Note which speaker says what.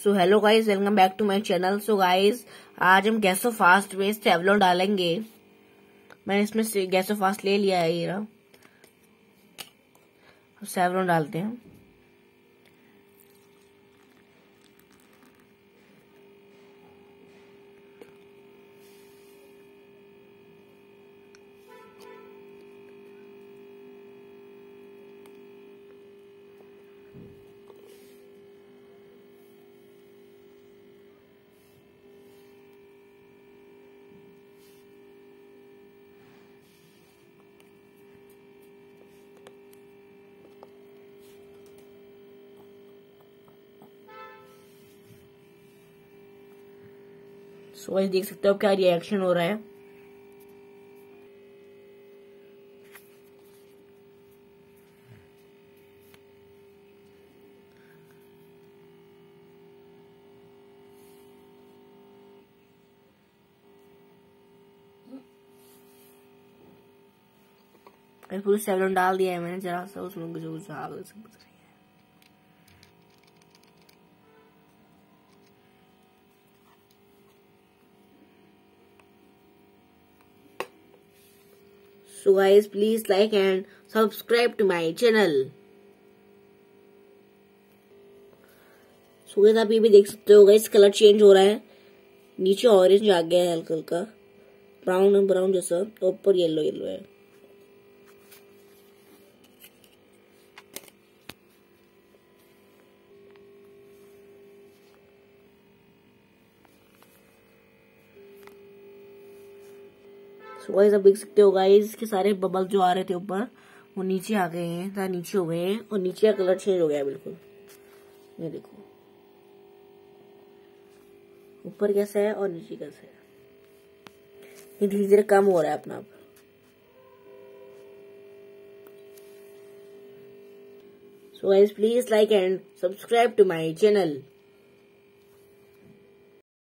Speaker 1: So hello guys, welcome back to my channel. So guys, आज हम गैसो fast में सेवलॉन डालेंगे। मैंने इसमें से गैसो फास्ट ले लिया है। ये सेवलॉन डालते हैं। सो गाइस, देख सकते हो क्या रिएक्शन हो रहा है। पूरी सेवलॉन डाल दिया है मैंने, जरा सा उसमें कुछ आग से बुझ रही है। So guys, please like and subscribe to my channel. So guys, आप ये भी देख सकते हो गाइस, कलर चेंज हो रहा है। नीचे ऑरेंज आ गया है, हल्का हल्का ब्राउन ब्राउन जैसा, ऊपर येलो येलो है। सो गाइस, आप देख सकते हो गाइस कि सारे बबल जो आ रहे थे ऊपर, वो नीचे आ गए हैं, नीचे हो गए हैं, और नीचे का कलर चेंज हो गया है बिल्कुल। ये देखो ऊपर कैसा है और नीचे कैसा है। ये धीरे धीरे कम हो रहा है अपना आप। So guys, please like and subscribe to my channel.